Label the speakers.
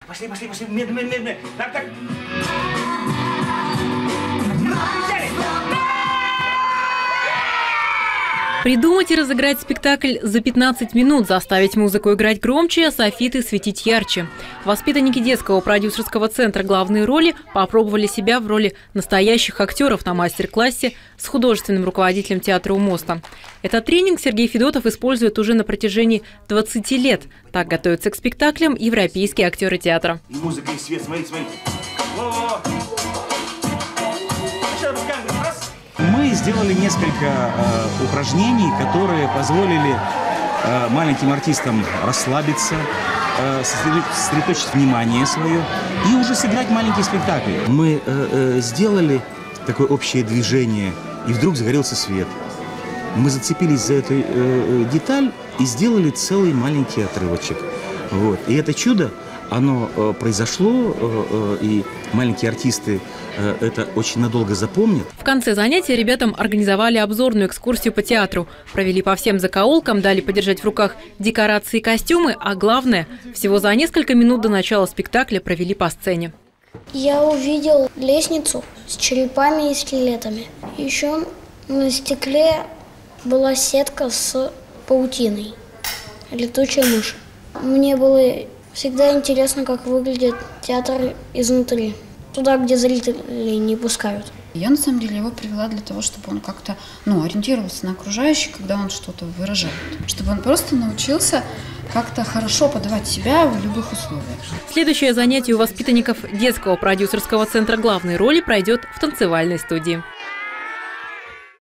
Speaker 1: Пошли, медленно. Так.
Speaker 2: Придумать и разыграть спектакль за 15 минут, заставить музыку играть громче, а софиты светить ярче. Воспитанники детского продюсерского центра «Главные роли» попробовали себя в роли настоящих актеров на мастер-классе с художественным руководителем театра у моста. Этот тренинг Сергей Федотов использует уже на протяжении 20 лет. Так готовятся к спектаклям европейские актеры театра.
Speaker 1: Музыка и свет, смотрите.
Speaker 3: Мы сделали несколько упражнений, которые позволили маленьким артистам расслабиться, сосредоточить внимание свое и уже сыграть маленький спектакль. Мы сделали такое общее движение, и вдруг загорелся свет. Мы зацепились за эту деталь и сделали целый маленький отрывочек. Вот. И это чудо, оно произошло, и маленькие артисты это очень надолго запомнят.
Speaker 2: В конце занятия ребятам организовали обзорную экскурсию по театру. Провели по всем закоулкам, дали подержать в руках декорации и костюмы, а главное, всего за несколько минут до начала спектакля провели по сцене.
Speaker 4: Я увидел лестницу с черепами и скелетами. Еще на стекле была сетка с паутиной, летучая мышь. Мне было всегда интересно, как выглядит театр изнутри. Туда, где зрителей не пускают.
Speaker 5: Я, на самом деле, его привела для того, чтобы он как-то ориентировался на окружающих, когда он что-то выражает. Чтобы он просто научился как-то хорошо подавать себя в любых условиях.
Speaker 2: Следующее занятие у воспитанников детского продюсерского центра «Главные роли» пройдет в танцевальной студии.